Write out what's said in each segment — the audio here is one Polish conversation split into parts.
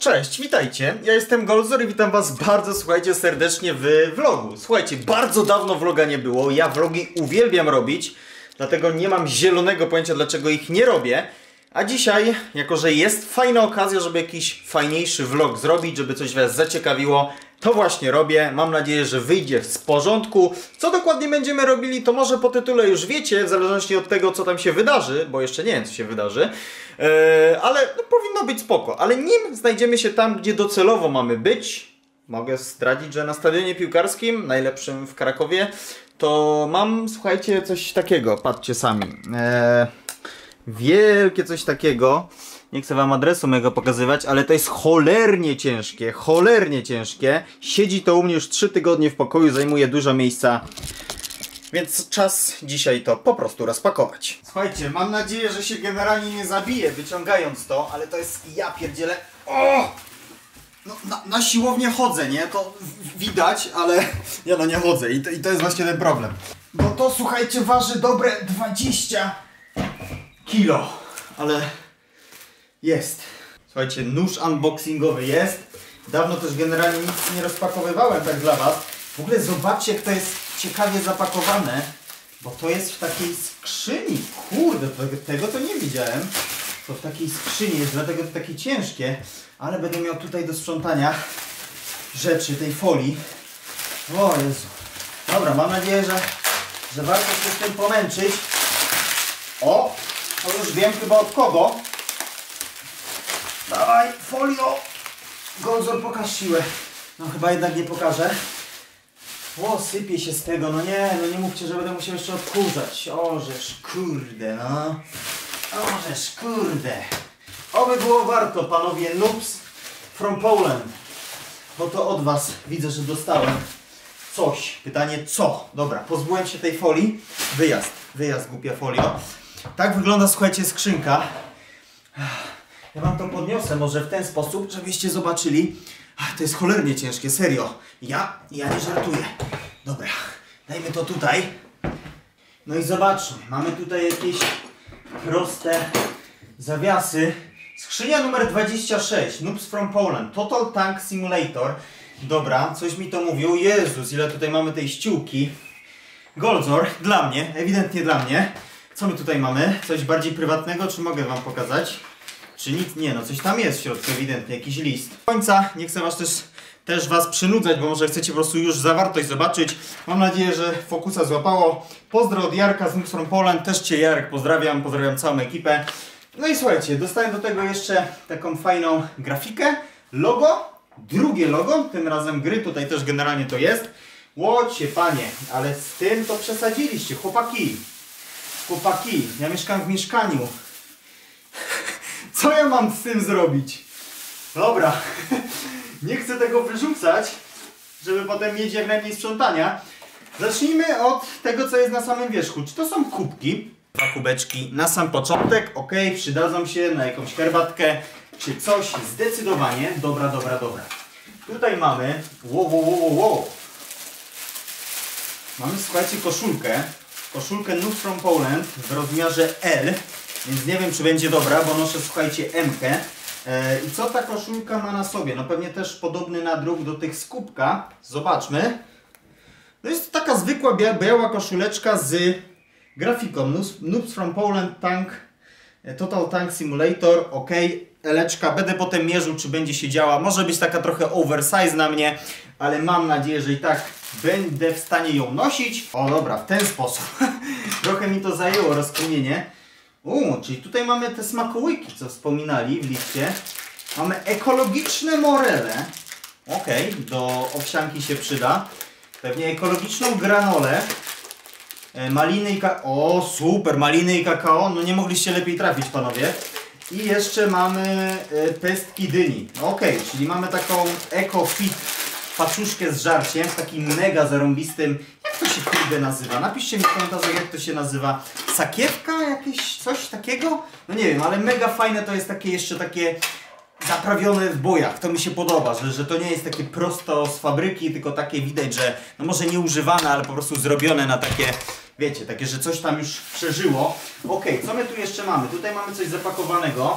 Cześć, witajcie, ja jestem Goldzor i witam was bardzo, słuchajcie, serdecznie w vlogu. Słuchajcie, bardzo dawno vloga nie było, ja vlogi uwielbiam robić, dlatego nie mam zielonego pojęcia, dlaczego ich nie robię. A dzisiaj, jako że jest fajna okazja, żeby jakiś fajniejszy vlog zrobić, żeby coś was zaciekawiło, to właśnie robię. Mam nadzieję, że wyjdzie z porządku. Co dokładnie będziemy robili, to może po tytule już wiecie, w zależności od tego, co tam się wydarzy, bo jeszcze nie wiem, co się wydarzy. Ale no, powinno być spoko. Ale nim znajdziemy się tam, gdzie docelowo mamy być, mogę zdradzić, że na stadionie piłkarskim, najlepszym w Krakowie, to mam, słuchajcie, coś takiego. Patrzcie sami. Wielkie coś takiego. Nie chcę wam adresu mego pokazywać, ale to jest cholernie ciężkie, cholernie ciężkie. Siedzi to u mnie już 3 tygodnie w pokoju, zajmuje dużo miejsca. Więc czas dzisiaj to po prostu rozpakować. Słuchajcie, mam nadzieję, że się generalnie nie zabije wyciągając to, ale to jest, ja pierdzielę. O! No, na siłownię chodzę, nie? To widać, ale ja no nie chodzę i to jest właśnie ten problem. Bo to, słuchajcie, waży dobre 20 kilo, ale jest. Słuchajcie, nóż unboxingowy jest. Dawno też generalnie nic nie rozpakowywałem tak dla was. W ogóle zobaczcie, jak to jest ciekawie zapakowane, bo to jest w takiej skrzyni. Kurde, tego to nie widziałem. To w takiej skrzyni jest, dlatego to takie ciężkie. Ale będę miał tutaj do sprzątania rzeczy, tej folii. O Jezu. Dobra, mam nadzieję, że warto się z tym pomęczyć. O, to już wiem chyba od kogo. Dawaj, folio. Goldzor, pokaż siłę. No chyba jednak nie pokażę. O, sypie się z tego, no nie mówcie, że będę musiał jeszcze odkurzać. Ożeż kurde, no. Ożeż kurde. Oby było warto, panowie noobs from Poland. Bo to od was widzę, że dostałem coś. Pytanie co? Dobra, pozbyłem się tej folii. Wyjazd głupia folio. Tak wygląda, słuchajcie, skrzynka. Ja wam to podniosę może w ten sposób, żebyście zobaczyli. To jest cholernie ciężkie, serio. Ja nie żartuję. Dobra, dajmy to tutaj. No i zobaczmy, mamy tutaj jakieś proste zawiasy. Skrzynia numer 26, Noobs from Poland, Total Tank Simulator. Dobra, coś mi to mówił. Jezus, ile tutaj mamy tej ściółki. Goldzor, dla mnie, ewidentnie dla mnie. Co my tutaj mamy? Coś bardziej prywatnego, czy mogę wam pokazać? Czy nic? Nie, no coś tam jest w środku, ewidentnie, jakiś list. Do końca nie chcę was też was przynudzać, bo może chcecie po prostu już zawartość zobaczyć. Mam nadzieję, że fokusa złapało. Pozdro od Jarka z Noobs from Poland, też cię Jarek pozdrawiam całą ekipę. No i słuchajcie, dostałem do tego jeszcze taką fajną grafikę, logo, drugie logo, tym razem gry, tutaj też generalnie to jest. Łocie panie, ale z tym to przesadziliście, chłopaki. Chłopaki, ja mieszkam w mieszkaniu. Co ja mam z tym zrobić? Dobra, nie chcę tego wyrzucać, żeby potem mieć jak najmniej sprzątania. Zacznijmy od tego, co jest na samym wierzchu. Czy to są kubki? 2 kubeczki na sam początek, ok, przydadzą się na jakąś herbatkę, czy coś, zdecydowanie. Dobra. Tutaj mamy, wow. Mamy, słuchajcie, koszulkę Noobs from Poland w rozmiarze L, więc nie wiem, czy będzie dobra, bo noszę, słuchajcie, M-kę. I co ta koszulka ma na sobie? No pewnie też podobny nadruk do tych z kubka. Zobaczmy. No jest to taka zwykła biała koszuleczka z grafiką Noobs from Poland Tank, Total Tank Simulator, ok, eleczka, będę potem mierzył, czy będzie się działa, może być taka trochę oversize na mnie, ale mam nadzieję, że i tak będę w stanie ją nosić. O dobra, w ten sposób. Trochę mi to zajęło rozkminienie. Czyli tutaj mamy te smakołyki, co wspominali w liście. Mamy ekologiczne morele, ok, do owsianki się przyda. Pewnie ekologiczną granolę. Maliny i kakao. O, super, maliny i kakao. No nie mogliście lepiej trafić, panowie. I jeszcze mamy pestki dyni. Ok, czyli mamy taką eco-fit paczuszkę z żarciem, z takim mega zarąbistym. Jak to się kurde nazywa? Napiszcie mi w komentarzach, jak to się nazywa. Sakiewka? Jakieś coś takiego? No nie wiem, ale mega fajne to jest takie jeszcze takie zaprawione w bojach. To mi się podoba, że to nie jest takie prosto z fabryki, tylko takie widać, że no może nie używane, ale po prostu zrobione na takie, wiecie, takie, że coś tam już przeżyło. Ok, co my tu jeszcze mamy? Tutaj mamy coś zapakowanego.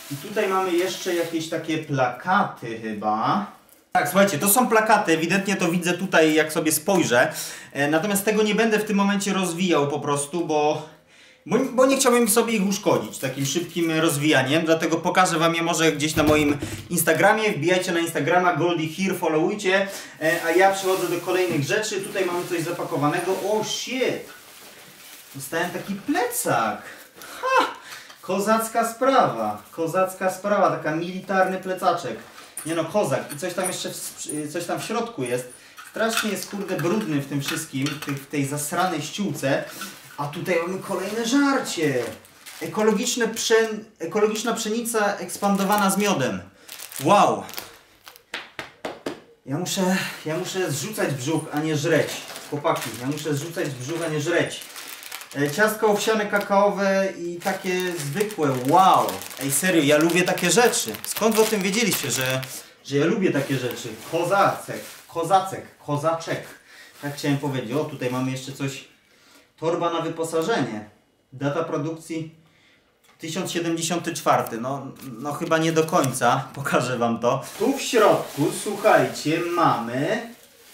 I tutaj mamy jeszcze jakieś takie plakaty chyba. Tak, słuchajcie, to są plakaty, ewidentnie to widzę tutaj, jak sobie spojrzę. Natomiast tego nie będę w tym momencie rozwijał po prostu, bo nie chciałbym sobie ich uszkodzić takim szybkim rozwijaniem. Dlatego pokażę wam je może gdzieś na moim Instagramie. Wbijajcie na Instagrama Goldie Here, followujcie. A ja przechodzę do kolejnych rzeczy. Tutaj mamy coś zapakowanego. O shit! Dostałem taki plecak. Ha! Kozacka sprawa, taka militarny plecaczek. Nie no, kozak. I coś tam jeszcze, coś tam w środku jest. Strasznie jest kurde brudny w tym wszystkim, w tej zasranej ściółce. A tutaj mamy kolejne żarcie. Ekologiczna pszenica ekspandowana z miodem. Wow! Ja muszę zrzucać brzuch, a nie żreć. Chłopaki, ja muszę zrzucać brzuch, a nie żreć. Ciastka owsiane, kakaowe i takie zwykłe. Wow! Ej, serio, ja lubię takie rzeczy. Skąd wy o tym wiedzieliście, że ja lubię takie rzeczy? Kozaczek. Tak chciałem powiedzieć. O, tutaj mamy jeszcze coś. Torba na wyposażenie. Data produkcji 1074. No chyba nie do końca. Pokażę wam to. Tu w środku, słuchajcie, mamy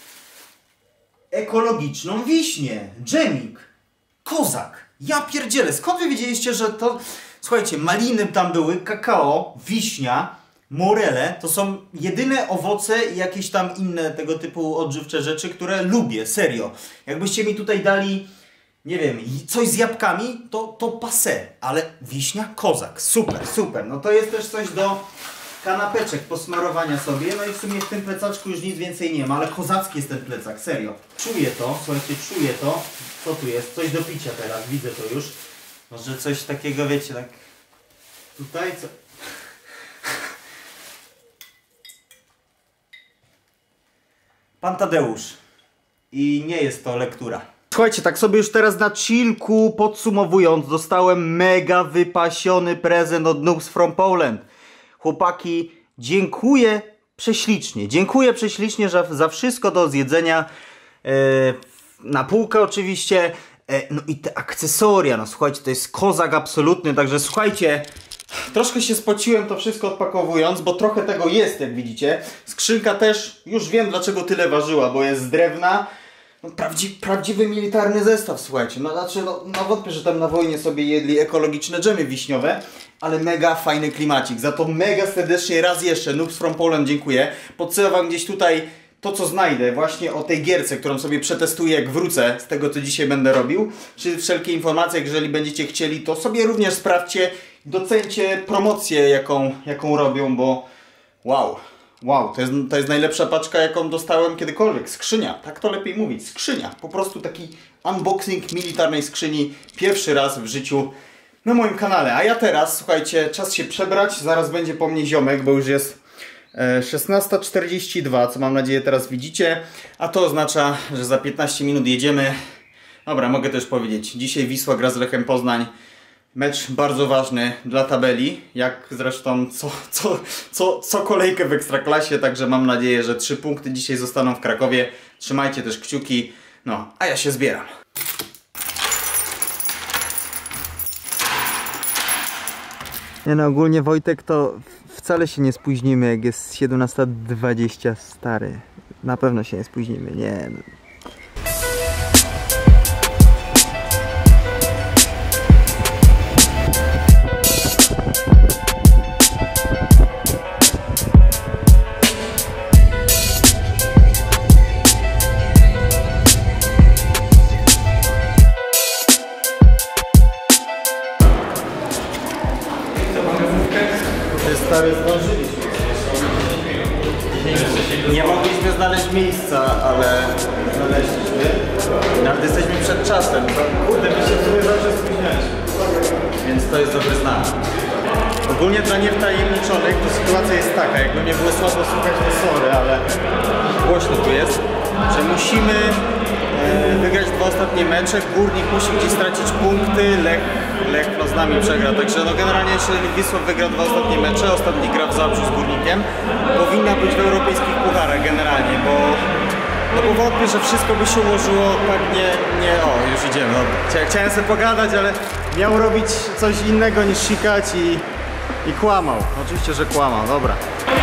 ekologiczną wiśnię. Dżemik. Kozak. Ja pierdzielę. Skąd wy wiedzieliście, że to... Słuchajcie, maliny tam były, kakao, wiśnia, morele. To są jedyne owoce i jakieś tam inne tego typu odżywcze rzeczy, które lubię. Serio. Jakbyście mi tutaj dali... Nie wiem, coś z jabłkami, to passé, ale wiśnia, kozak, super. No to jest też coś do kanapeczek, posmarowania sobie, no i w sumie w tym plecaczku już nic więcej nie ma, ale kozacki jest ten plecak, serio. Czuję to, słuchajcie, czuję to. Co tu jest? Coś do picia teraz, widzę to już. Może coś takiego, wiecie, tak... Tutaj co... Pan Tadeusz. I nie jest to lektura. Słuchajcie, tak sobie już teraz na chillku podsumowując, dostałem mega wypasiony prezent od Noobs from Poland. Chłopaki, dziękuję prześlicznie. Dziękuję prześlicznie za wszystko do zjedzenia. Na półkę oczywiście. No i te akcesoria, no słuchajcie, to jest kozak absolutny, także słuchajcie, troszkę się spociłem to wszystko odpakowując, bo trochę tego jest, jak widzicie. Skrzynka też, już wiem dlaczego tyle ważyła, bo jest z drewna. No, prawdziwy militarny zestaw, słuchajcie. No znaczy, no wątpię, że tam na wojnie sobie jedli ekologiczne dżemy wiśniowe, ale mega fajny klimacik. Za to mega serdecznie raz jeszcze Noobs from Poland dziękuję. Podsyłam wam gdzieś tutaj to, co znajdę właśnie o tej gierce, którą sobie przetestuję, jak wrócę z tego, co dzisiaj będę robił. Czy wszelkie informacje, jeżeli będziecie chcieli, to sobie również sprawdźcie. Docencie promocję, jaką robią, bo wow, to jest najlepsza paczka, jaką dostałem kiedykolwiek. Skrzynia, tak to lepiej mówić, skrzynia. Po prostu taki unboxing militarnej skrzyni. Pierwszy raz w życiu na moim kanale. A ja teraz, słuchajcie, czas się przebrać. Zaraz będzie po mnie ziomek, bo już jest 16:42, co mam nadzieję teraz widzicie. A to oznacza, że za 15 minut jedziemy. Dobra, mogę też powiedzieć. Dzisiaj Wisła gra z Lechem Poznań. Mecz bardzo ważny dla tabeli, jak zresztą co kolejkę w Ekstraklasie, także mam nadzieję, że 3 punkty dzisiaj zostaną w Krakowie. Trzymajcie też kciuki, no a ja się zbieram. Nie no, ogólnie Wojtek, to wcale się nie spóźnimy, jak jest 17:20, stary. Na pewno się nie spóźnimy, nie. Stary, zdążyliśmy. Nie mogliśmy znaleźć miejsca, ale znaleźliśmy. Nawet jesteśmy przed czasem. Kurde, my się sobie zawsze spóźnialiśmy. Więc to jest dobry znak. Ogólnie dla niewtajemniczonych to sytuacja jest taka, jakby mnie było słabo słuchać, to sorry, ale głośno tu jest, że musimy wygrać 2 ostatnie mecze. Górnik musi gdzieś stracić punkty, Lech no z nami przegra, także no generalnie jeżeli Wisła wygra 2 ostatnie mecze, ostatni gra w Zabrzu z Górnikiem, powinna być w europejskich pucharach generalnie, bo wątpię, że wszystko by się ułożyło tak o już idziemy, no, chciałem sobie pogadać, ale miał robić coś innego niż sikać i I kłamał. Oczywiście, że kłamał. Dobra.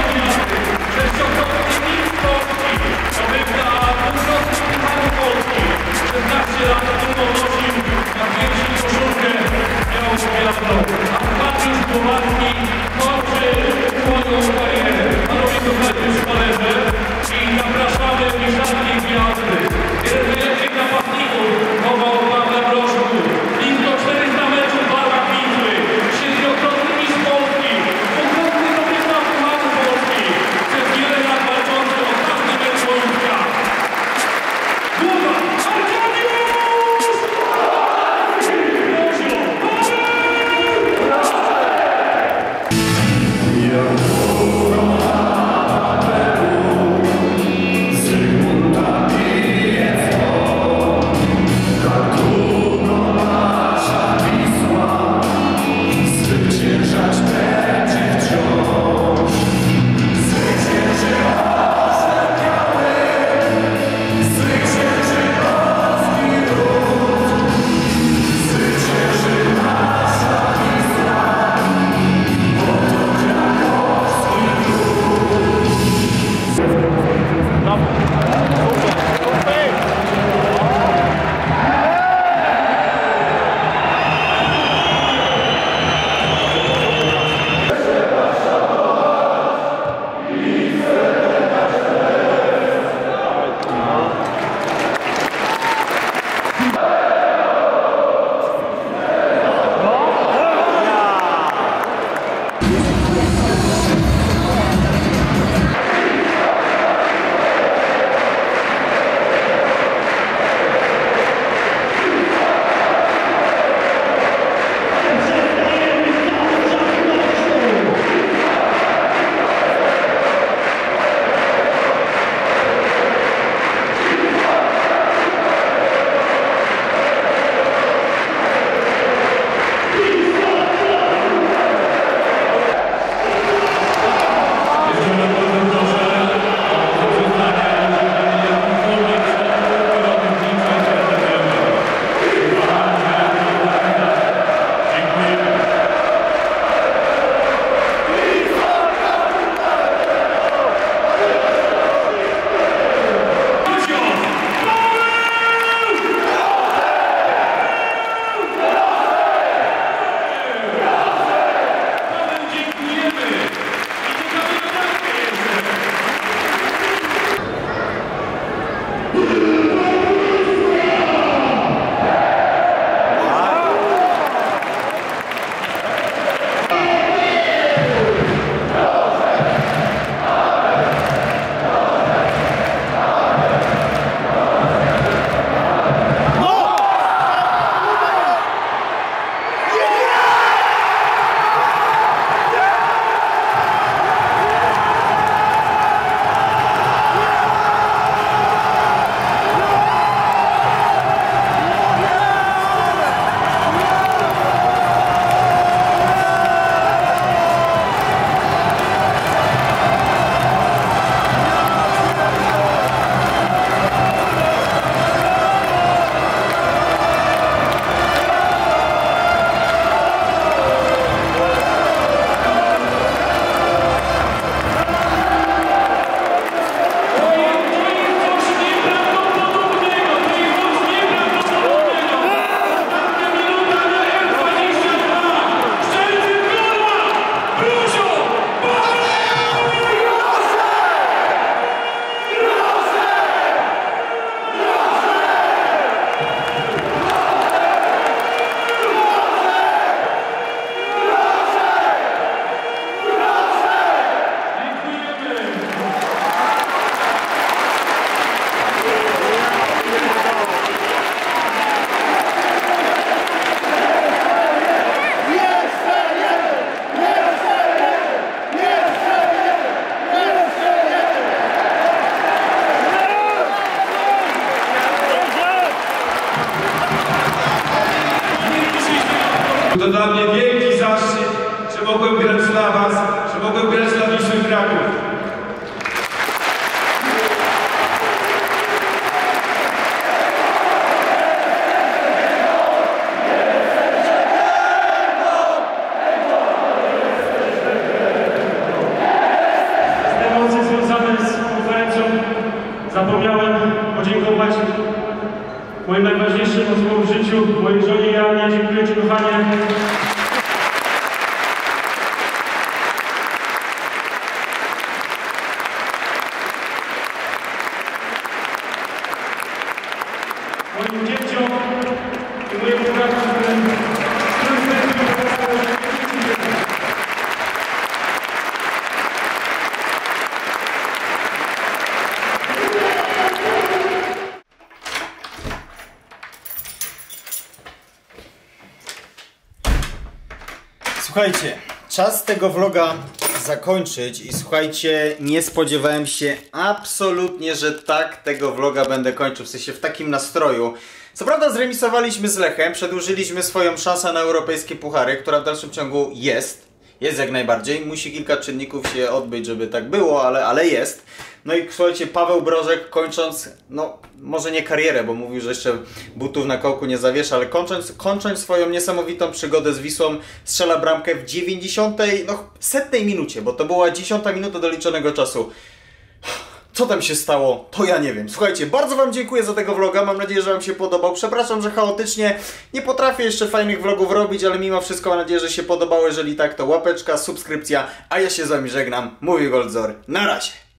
To dla mnie wielki zaszczyt, że mogłem grać dla Was, że mogłem grać dla Wisły Kraków. ślub. Mojej żonie Joannie dziękuję Ci, kochanie. Moim dzieciom i mojemu bratu, Słuchajcie, czas tego vloga zakończyć i słuchajcie, nie spodziewałem się absolutnie, że tak tego vloga będę kończył, w sensie w takim nastroju. Co prawda zremisowaliśmy z Lechem, przedłużyliśmy swoją szansę na europejskie puchary, która w dalszym ciągu jest jak najbardziej. Musi kilka czynników się odbyć, żeby tak było, ale jest. No i słuchajcie, Paweł Brożek kończąc, no może nie karierę, bo mówił, że jeszcze butów na kołku nie zawiesza, ale kończąc swoją niesamowitą przygodę z Wisłą, strzela bramkę w 90, no 100 minucie, bo to była 10 minuta doliczonego czasu. Co tam się stało, to ja nie wiem. Słuchajcie, bardzo Wam dziękuję za tego vloga, mam nadzieję, że Wam się podobał. Przepraszam, że chaotycznie, nie potrafię jeszcze fajnych vlogów robić, ale mimo wszystko mam nadzieję, że się podobało. Jeżeli tak, to łapeczka, subskrypcja, a ja się z Wami żegnam. Mówi Goldzor, na razie.